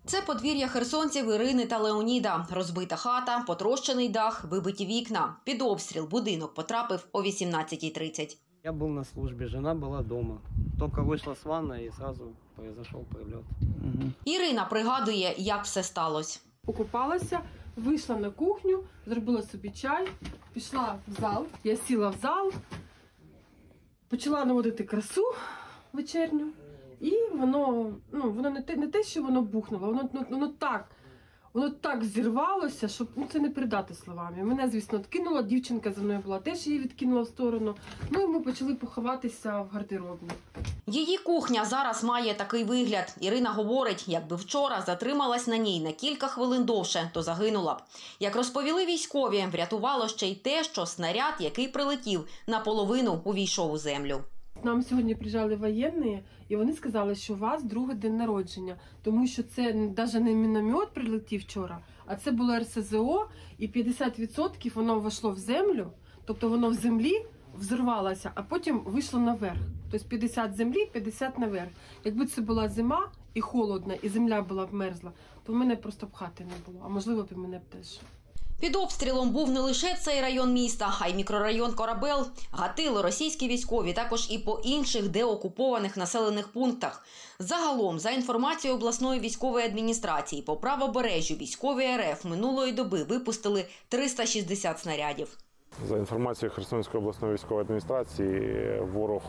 Це подвір'я херсонців Ірини та Леоніда. Розбита хата, потрощений дах, вибиті вікна. Під обстріл будинок потрапив о 18:30. Я был на службе, жена была дома. Только вышла с ванной и сразу произошел прилет. Ірина пригадує, як все сталося. Покупалася, вийшла на кухню, зробила собі чай, пішла в зал. Я сіла в зал, почала наводити красу вечірню. І воно не те, що воно бухнуло, воно так зірвалося, що це не передати словами. Мене, звісно, відкинула, дівчинка за мною була, теж її відкинула в сторону. Ну і ми почали поховатися в гардеробні. Її кухня зараз має такий вигляд. Ірина говорить, якби вчора затрималась на ній на кілька хвилин довше, то загинула б. Як розповіли військові, врятувало ще й те, що снаряд, який прилетів, наполовину увійшов у землю. Нам сьогодні приїжджали воєнні, і вони сказали, що у вас другий день народження, тому що це навіть не міномет прилетів вчора, а це було РСЗО, і 50% воно вийшло в землю, тобто воно в землі взорвалося, а потім вийшло наверх. Тобто 50 землі, 50 наверх. Якби це була зима і холодна, і земля була б мерзла, то в мене просто б хати не було, а можливо б і мене б теж. Під обстрілом був не лише цей район міста, а й мікрорайон Корабел. Гатили російські військові також і по інших деокупованих населених пунктах. Загалом, за інформацією обласної військової адміністрації, по правобережжю військові РФ минулої доби випустили 360 снарядів. За інформацією Херсонської обласної військової адміністрації, ворог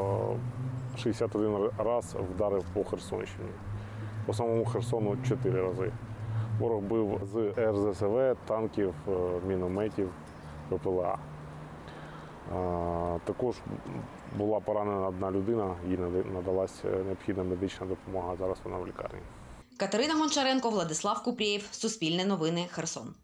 61 раз вдарив по Херсонщині. По самому Херсону 4 рази. Ворог бив з РЗСВ, танків, мінометів, ППЛА. Також була поранена одна людина, їй надалась необхідна медична допомога, зараз вона в лікарні. Катерина Гончаренко, Владислав Купрієв, Суспільне новини, Херсон.